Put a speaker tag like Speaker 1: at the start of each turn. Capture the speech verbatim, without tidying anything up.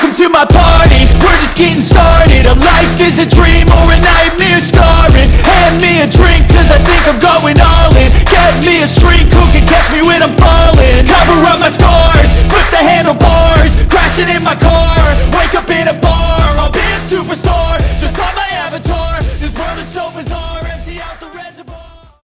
Speaker 1: Welcome to my party, we're just getting started. A life is a dream or a nightmare scarring. Hand me a drink cause I think I'm going all in. Get me a shrink who can catch me when I'm falling. Cover up my scars